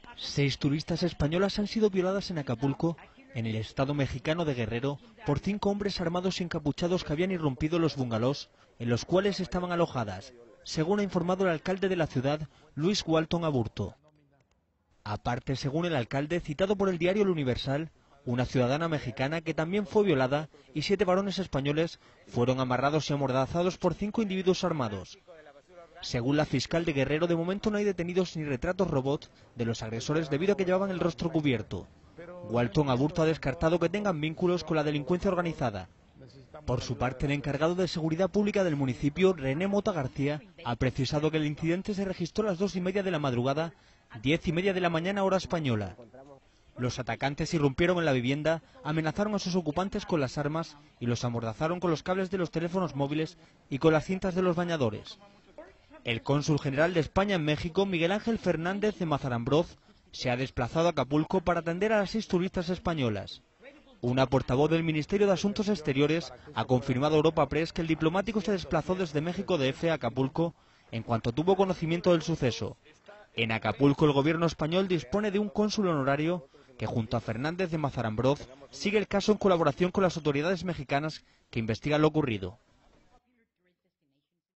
6 turistas españolas han sido violadas en Acapulco, en el estado mexicano de Guerrero, por 5 hombres armados y encapuchados que habían irrumpido los bungalows en los cuales estaban alojadas, según ha informado el alcalde de la ciudad, Luis Walton Aburto. Aparte, según el alcalde, citado por el diario El Universal, una ciudadana mexicana que también fue violada y 7 varones españoles fueron amarrados y amordazados por 5 individuos armados. Según la fiscal de Guerrero, de momento no hay detenidos ni retratos robot de los agresores debido a que llevaban el rostro cubierto. Walton Aburto ha descartado que tengan vínculos con la delincuencia organizada. Por su parte, el encargado de Seguridad Pública del municipio, René Mota García, ha precisado que el incidente se registró a las 2:30 de la madrugada, 10:30 de la mañana hora española. Los atacantes irrumpieron en la vivienda, amenazaron a sus ocupantes con las armas y los amordazaron con los cables de los teléfonos móviles y con las cintas de los bañadores. El cónsul general de España en México, Miguel Ángel Fernández de Mazarambroz, se ha desplazado a Acapulco para atender a las 6 turistas españolas. Una portavoz del Ministerio de Asuntos Exteriores ha confirmado a Europa Press que el diplomático se desplazó desde México DF a Acapulco en cuanto tuvo conocimiento del suceso. En Acapulco el gobierno español dispone de un cónsul honorario que junto a Fernández de Mazarambroz sigue el caso en colaboración con las autoridades mexicanas que investigan lo ocurrido.